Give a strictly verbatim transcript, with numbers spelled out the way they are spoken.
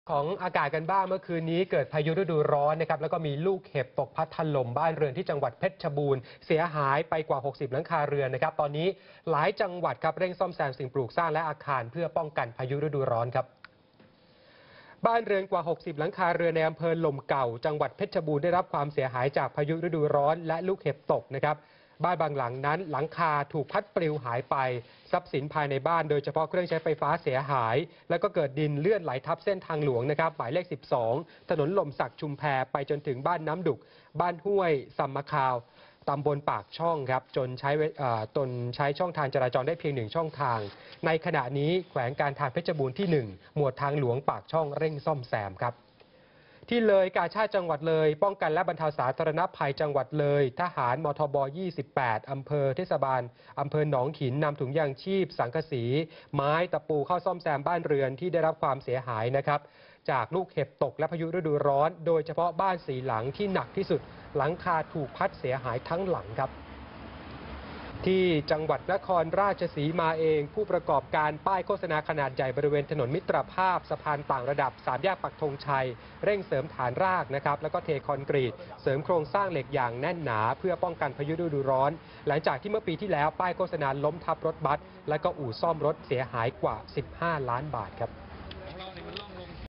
ของอากาศกันบ้างเมื่อคืนนี้เกิดพายุฤดูร้อนนะครับแล้วก็มีลูกเห็บตกพัดถล่มบ้านเรือนที่จังหวัดเพชรบูรณ์เสียหายไปกว่าหกสิบหลังคาเรือนนะครับตอนนี้หลายจังหวัดครับเร่งซ่อมแซมสิ่งปลูกสร้างและอาคารเพื่อป้องกันพายุฤดูร้อนครับบ้านเรือนกว่าหกสิบหลังคาเรือนในอำเภอลมเก่าจังหวัดเพชรบูรณ์ได้รับความเสียหายจากพายุฤดูร้อนและลูกเห็บตกนะครับบ้านบางหลังนั้นหลังคาถูกพัดปลิวหายไปทรัพย์สินภายในบ้านโดยเฉพาะเครื่องใช้ไฟฟ้าเสียหายแล้วก็เกิดดินเลื่อนไหลทับเส้นทางหลวงนะครับหมายเลขสิบสองถนนลมสักชุมแพไปจนถึงบ้านน้ำดุกบ้านห้วยซัมมะคาวตำบลปากช่องครับจนใช้ตนใช้ช่องทางจราจรได้เพียงหนึ่งช่องทางในขณะนี้แขวงการทางเพชรบูรณ์ที่หนึ่งหมวดทางหลวงปากช่องเร่งซ่อมแซมครับที่เลยกาชาติจังหวัดเลยป้องกันและบรรเทาสาธารณภัยจังหวัดเลยทหารมทบยี่สิบแปดอำเภอเทศบาลอำเภอหนองหินนำถุงยางชีพสังกะสีไม้ตะปูเข้าซ่อมแซมบ้านเรือนที่ได้รับความเสียหายนะครับจากลูกเห็บตกและพายุฤดูร้อนโดยเฉพาะบ้านสีหลังที่หนักที่สุดหลังคาถูกพัดเสียหายทั้งหลังครับที่จังหวัดนครราชสีมาเองผู้ประกอบการป้ายโฆษณาขนาดใหญ่บริเวณถนนมิตรภาพสะพานต่างระดับสามแยกปักธงชัยเร่งเสริมฐานรากนะครับแล้วก็เทคอนกรีตเสริมโครงสร้างเหล็กอย่างแน่นหนาเพื่อป้องกันพายุฤดูร้อนหลังจากที่เมื่อปีที่แล้วป้ายโฆษณาล้มทับรถบัสและก็อู่ซ่อมรถเสียหายกว่าสิบห้าล้านบาทครับ